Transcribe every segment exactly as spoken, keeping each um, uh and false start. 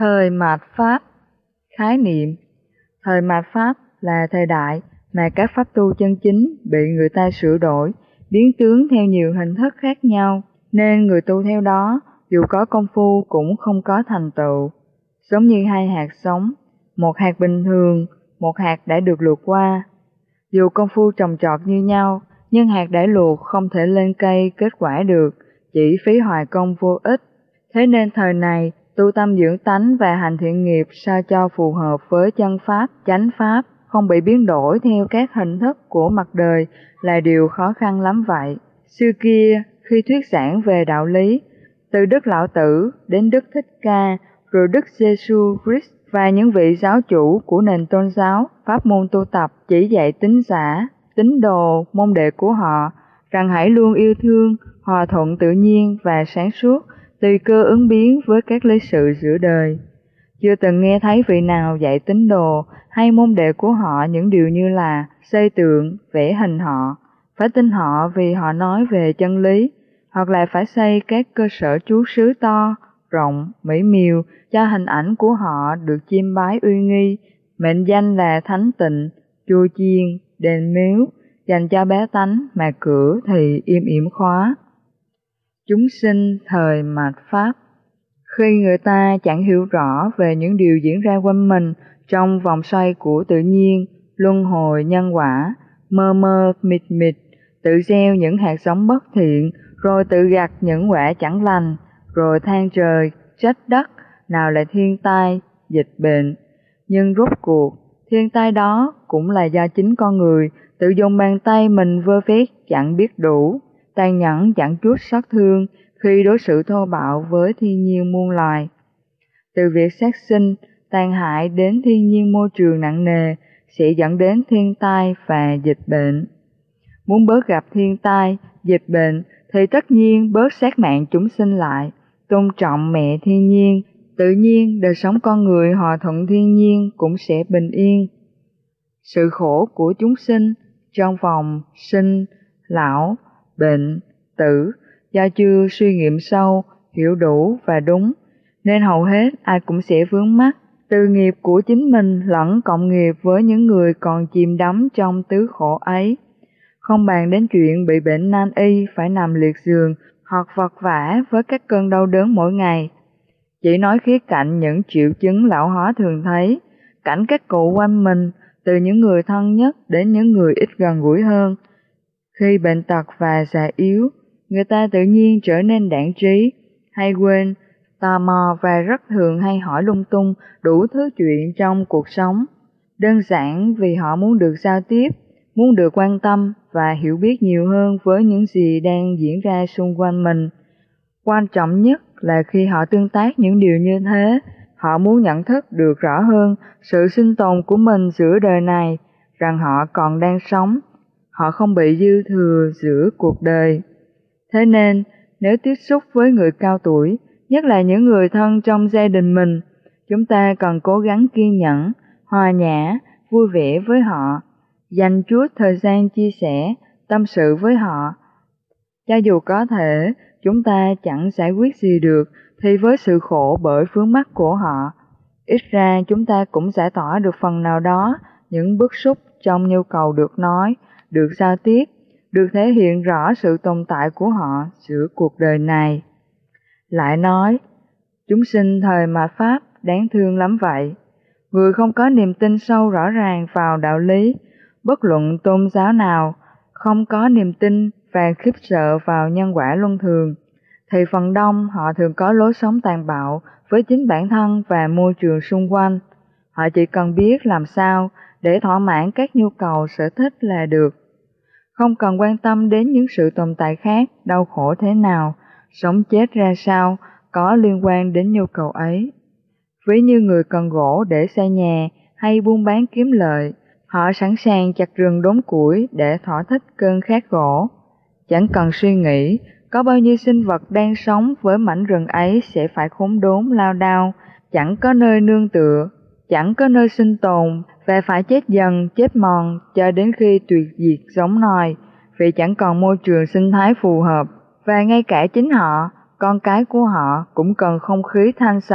Thời mạt Pháp. Khái niệm: thời mạt Pháp là thời đại mà các pháp tu chân chính bị người ta sửa đổi, biến tướng theo nhiều hình thức khác nhau, nên người tu theo đó dù có công phu cũng không có thành tựu. Giống như hai hạt giống, một hạt bình thường, một hạt đã được luộc qua. Dù công phu trồng trọt như nhau, nhưng hạt đã luộc không thể lên cây kết quả được, chỉ phí hoài công vô ích. Thế nên thời này, tu tâm dưỡng tánh và hành thiện nghiệp sao cho phù hợp với chân pháp, chánh pháp, không bị biến đổi theo các hình thức của mặt đời là điều khó khăn lắm vậy. Xưa kia, khi thuyết giảng về đạo lý, từ Đức Lão Tử đến Đức Thích Ca, rồi Đức Giêsu Christ và những vị giáo chủ của nền tôn giáo, pháp môn tu tập chỉ dạy tín giả, tín đồ, môn đệ của họ, rằng hãy luôn yêu thương, hòa thuận tự nhiên và sáng suốt, tùy cơ ứng biến với các lý sự giữa đời. Chưa từng nghe thấy vị nào dạy tín đồ hay môn đệ của họ những điều như là xây tượng, vẽ hình họ, phải tin họ vì họ nói về chân lý, hoặc là phải xây các cơ sở trú xứ to, rộng, mỹ miều cho hình ảnh của họ được chiêm bái uy nghi, mệnh danh là thánh tịnh, chùa chiền, đền miếu, dành cho bá tánh mà cửa thì im ỉm khóa. Chúng sinh thời mạt Pháp. Khi người ta chẳng hiểu rõ về những điều diễn ra quanh mình trong vòng xoay của tự nhiên, luân hồi nhân quả, mơ mơ mịt mịt, tự gieo những hạt giống bất thiện, rồi tự gặt những quả chẳng lành, rồi than trời, trách đất, nào là thiên tai, dịch bệnh. Nhưng rốt cuộc, thiên tai đó cũng là do chính con người tự dùng bàn tay mình vơ vét chẳng biết đủ, tàn nhẫn chẳng chút xót thương khi đối xử thô bạo với thiên nhiên muôn loài. Từ việc sát sinh, tàn hại đến thiên nhiên môi trường nặng nề sẽ dẫn đến thiên tai và dịch bệnh. Muốn bớt gặp thiên tai, dịch bệnh thì tất nhiên bớt sát mạng chúng sinh lại, tôn trọng mẹ thiên nhiên, tự nhiên đời sống con người hòa thuận thiên nhiên cũng sẽ bình yên. Sự khổ của chúng sinh trong vòng sinh, lão, bệnh, tử do chưa suy nghiệm sâu, hiểu đủ và đúng, nên hầu hết ai cũng sẽ vướng mắc từ nghiệp của chính mình lẫn cộng nghiệp với những người còn chìm đắm trong tứ khổ ấy. Không bàn đến chuyện bị bệnh nan y phải nằm liệt giường hoặc vật vã với các cơn đau đớn mỗi ngày. Chỉ nói khía cạnh những triệu chứng lão hóa thường thấy, cảnh các cụ quanh mình, từ những người thân nhất đến những người ít gần gũi hơn. Khi bệnh tật và già yếu, người ta tự nhiên trở nên đãng trí, hay quên, tò mò và rất thường hay hỏi lung tung đủ thứ chuyện trong cuộc sống. Đơn giản vì họ muốn được giao tiếp, muốn được quan tâm và hiểu biết nhiều hơn với những gì đang diễn ra xung quanh mình. Quan trọng nhất là khi họ tương tác những điều như thế, họ muốn nhận thức được rõ hơn sự sinh tồn của mình giữa đời này, rằng họ còn đang sống, họ không bị dư thừa giữa cuộc đời. Thế nên, nếu tiếp xúc với người cao tuổi, nhất là những người thân trong gia đình mình, chúng ta cần cố gắng kiên nhẫn, hòa nhã, vui vẻ với họ, dành chút thời gian chia sẻ, tâm sự với họ. Cho dù có thể chúng ta chẳng giải quyết gì được, thì với sự khổ bởi vướng mắc của họ, ít ra chúng ta cũng giải tỏa được phần nào đó những bức xúc trong nhu cầu được nói, được giao tiếp, được thể hiện rõ sự tồn tại của họ giữa cuộc đời này. Lại nói, chúng sinh thời mạt Pháp đáng thương lắm vậy. Người không có niềm tin sâu rõ ràng vào đạo lý, bất luận tôn giáo nào, không có niềm tin và khiếp sợ vào nhân quả luân thường, thì phần đông họ thường có lối sống tàn bạo với chính bản thân và môi trường xung quanh. Họ chỉ cần biết làm sao để thỏa mãn các nhu cầu sở thích là được, không cần quan tâm đến những sự tồn tại khác, đau khổ thế nào, sống chết ra sao có liên quan đến nhu cầu ấy. Ví như người cần gỗ để xây nhà hay buôn bán kiếm lợi, họ sẵn sàng chặt rừng đốn củi để thỏa thích cơn khát gỗ. Chẳng cần suy nghĩ có bao nhiêu sinh vật đang sống với mảnh rừng ấy sẽ phải khốn đốn lao đao, chẳng có nơi nương tựa, chẳng có nơi sinh tồn và phải chết dần chết mòn cho đến khi tuyệt diệt giống nòi, vì chẳng còn môi trường sinh thái phù hợp. Và ngay cả chính họ, con cái của họ cũng cần không khí thanh sạch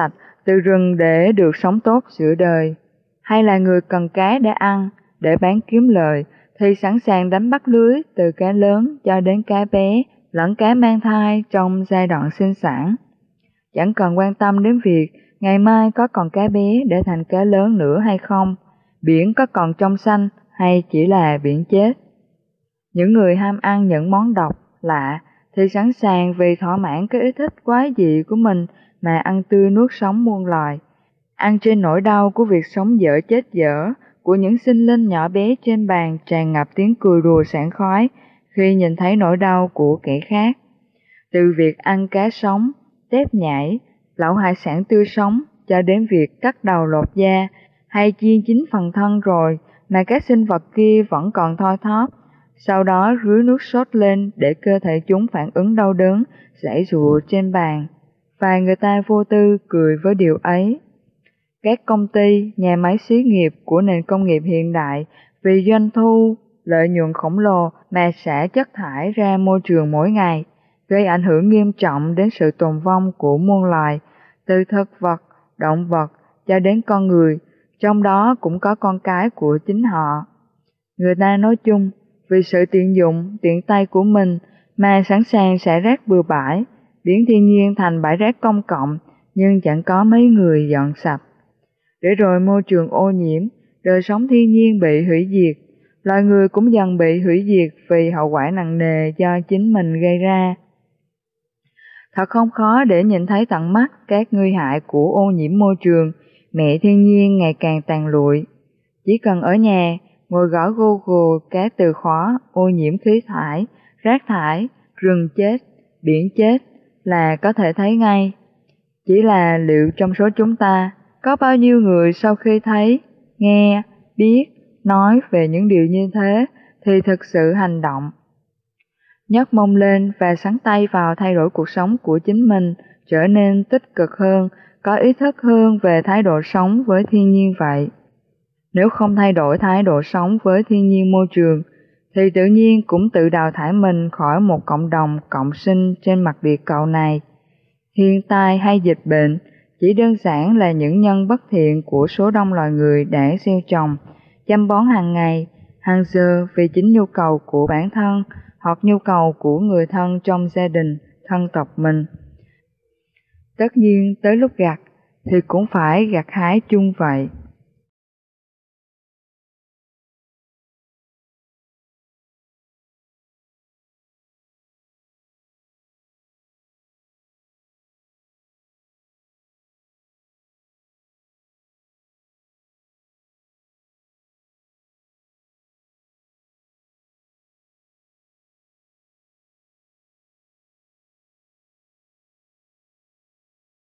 từ rừng để được sống tốt giữa đời, hay là người cần cá để ăn, để bán kiếm lời, thì sẵn sàng đánh bắt lưới từ cá lớn cho đến cá bé, lẫn cá mang thai trong giai đoạn sinh sản. Chẳng cần quan tâm đến việc ngày mai có còn cá bé để thành cá lớn nữa hay không, biển có còn trong xanh hay chỉ là biển chết. Những người ham ăn những món độc, lạ thì sẵn sàng vì thỏa mãn cái ý thích quái dị của mình mà ăn tươi nuốt sống muôn loài, ăn trên nỗi đau của việc sống dở chết dở, của những sinh linh nhỏ bé trên bàn tràn ngập tiếng cười đùa sảng khoái khi nhìn thấy nỗi đau của kẻ khác. Từ việc ăn cá sống, tép nhảy, lẩu hải sản tươi sống cho đến việc cắt đầu lột da hay chiên chín phần thân rồi mà các sinh vật kia vẫn còn thoi thóp, sau đó rưới nước sốt lên để cơ thể chúng phản ứng đau đớn, giãy giụa trên bàn. Và người ta vô tư cười với điều ấy. Các công ty, nhà máy xí nghiệp của nền công nghiệp hiện đại vì doanh thu, lợi nhuận khổng lồ mà xả chất thải ra môi trường mỗi ngày, gây ảnh hưởng nghiêm trọng đến sự tồn vong của muôn loài, từ thực vật, động vật cho đến con người, trong đó cũng có con cái của chính họ. Người ta nói chung, vì sự tiện dụng, tiện tay của mình mà sẵn sàng xả rác bừa bãi, biến thiên nhiên thành bãi rác công cộng, nhưng chẳng có mấy người dọn sạch. Để rồi môi trường ô nhiễm, đời sống thiên nhiên bị hủy diệt, loài người cũng dần bị hủy diệt vì hậu quả nặng nề do chính mình gây ra. Thật không khó để nhìn thấy tận mắt các nguy hại của ô nhiễm môi trường, mẹ thiên nhiên ngày càng tàn lụi. Chỉ cần ở nhà, ngồi gõ Google các từ khóa ô nhiễm khí thải, rác thải, rừng chết, biển chết là có thể thấy ngay. Chỉ là liệu trong số chúng ta, có bao nhiêu người sau khi thấy, nghe, biết, nói về những điều như thế thì thực sự hành động, nhấc mông lên và sắn tay vào thay đổi cuộc sống của chính mình trở nên tích cực hơn, có ý thức hơn về thái độ sống với thiên nhiên vậy. Nếu không thay đổi thái độ sống với thiên nhiên môi trường, thì tự nhiên cũng tự đào thải mình khỏi một cộng đồng cộng sinh trên mặt địa cầu này. Thiên tai hay dịch bệnh chỉ đơn giản là những nhân bất thiện của số đông loài người đã gieo trồng, chăm bón hàng ngày, hàng giờ vì chính nhu cầu của bản thân hoặc nhu cầu của người thân trong gia đình, thân tộc mình. Tất nhiên tới lúc gặt thì cũng phải gặt hái chung vậy.